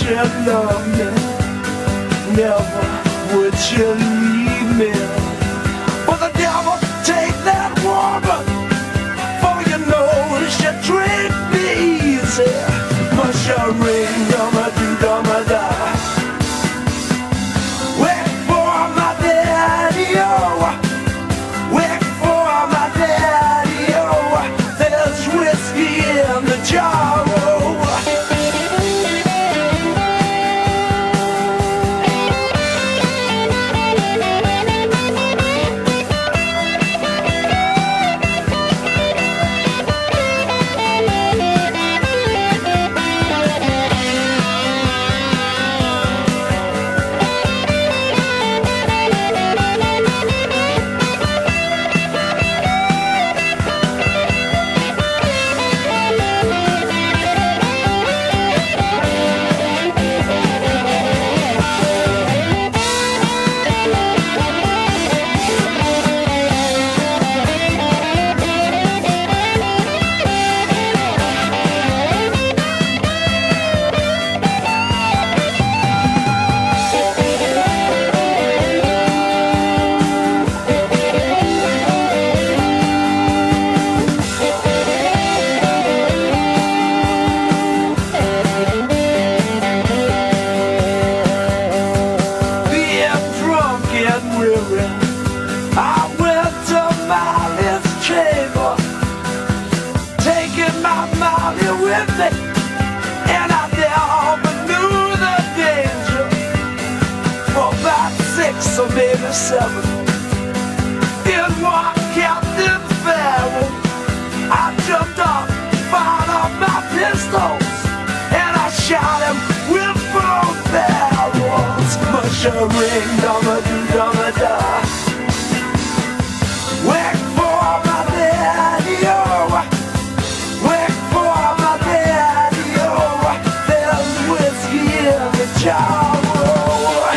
you love me, never would you leave me. But the devil take that woman, for you know she treat me easy. Must you ring, dum-a-do-dum-a-da. Wait for my daddy, oh. Wait for my daddy, oh. There's whiskey in the jar, oh. I went to Molly's chamber, taking my Molly with me, and I never knew the danger. For about 6 or maybe 7, in one Captain Farrell, I jumped up, fired up my pistols, and I shot him with both barrels. Mush a ring, dum-a-do-dum-a-da. Wait for my daddy, oh. Wait for my daddy, oh. There's whiskey in the jar, oh.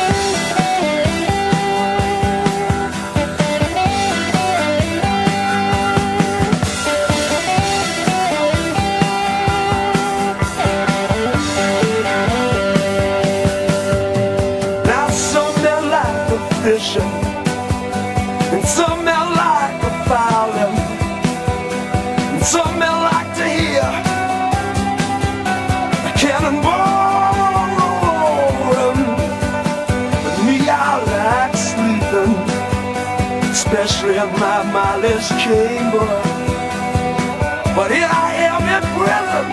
Now some men like the fishing, and some men like the fowling, and some men like to hear a cannonball rolling. But me, I like sleeping, especially in my Molly's chamber. But here I am in prison,